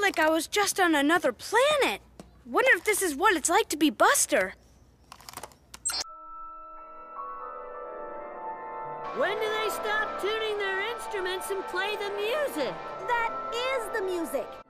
like I was just on another planet. Wonder if this is what it's like to be Buster. When do they stop tuning their instruments and play the music? That is the music.